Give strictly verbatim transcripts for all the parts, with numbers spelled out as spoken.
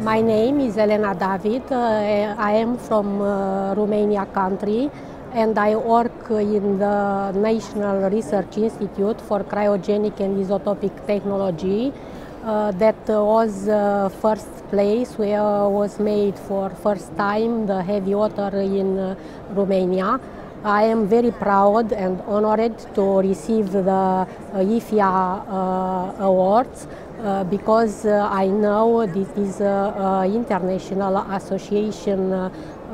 My name is Elena David. Uh, I am from uh, Romania country, and I work in the National Research Institute for Cryogenic and Isotopic Technology. Uh, that was the first place where was made for first time the heavy water in uh, Romania. I am very proud and honored to receive the uh, I F I A uh, awards uh, because uh, I know this is an international association uh,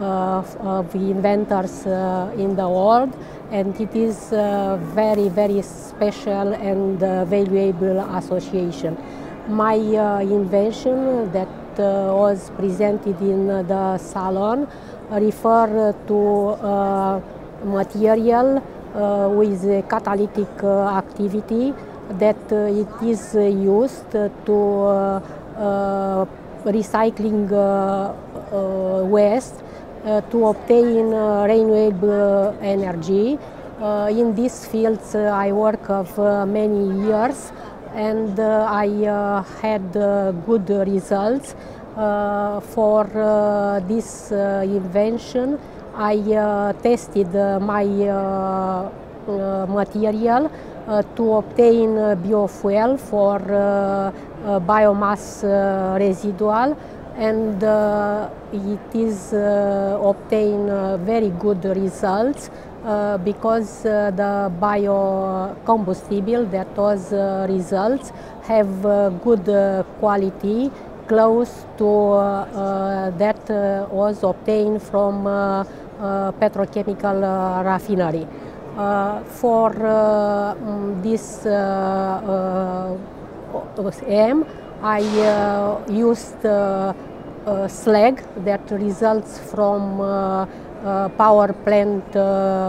of inventors uh, in the world, and it is a very, very special and uh, valuable association. My uh, invention that uh, was presented in uh, the salon refer to uh, material uh, with a catalytic uh, activity that uh, it is uh, used to uh, uh, recycling uh, uh, waste uh, to obtain uh, renewable energy. Uh, in these fields uh, I work of uh, many years, and uh, I uh, had uh, good results. Uh, for uh, this uh, invention, I uh, tested uh, my uh, uh, material uh, to obtain uh, biofuel for uh, uh, biomass uh, residual, and uh, it is uh, obtained uh, very good results uh, because uh, the biocombustible that was uh, results have uh, good uh, quality, close to uh, uh, that uh, was obtained from uh, uh, petrochemical uh, refinery. Uh, for uh, this uh, uh, aim, I uh, used uh, uh, slag that results from uh, uh, power plant uh,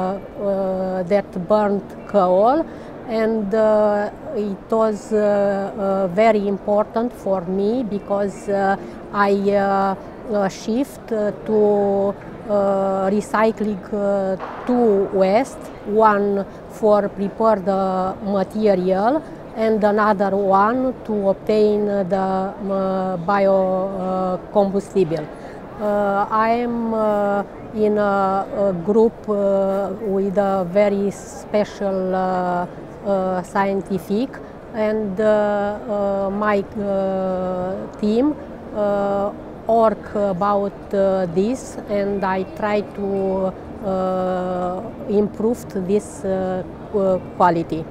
uh, that burnt coal, and uh, it was uh, uh, very important for me because uh, I uh, uh, shift uh, to uh, recycling uh, two waste, one for prepare the material and another one to obtain the uh, biocombustible. Uh, I am uh, in a, a group uh, with a very special uh, uh, scientific, and uh, uh, my uh, team uh, work about uh, this, and I try to uh, improve this uh, quality.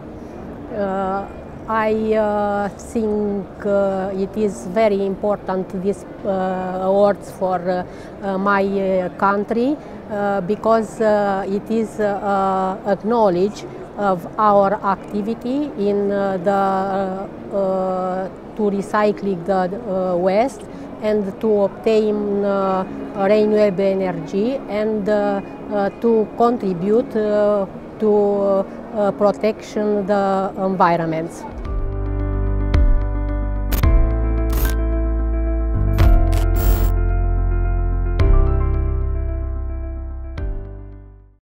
Uh, I uh, think uh, it is very important, these uh, awards for uh, uh, my uh, country uh, because uh, it is uh, acknowledged of our activity in uh, the uh, uh, to recycling the uh, waste and to obtain uh, renewable energy, and uh, uh, to contribute uh, to uh, protection the environments.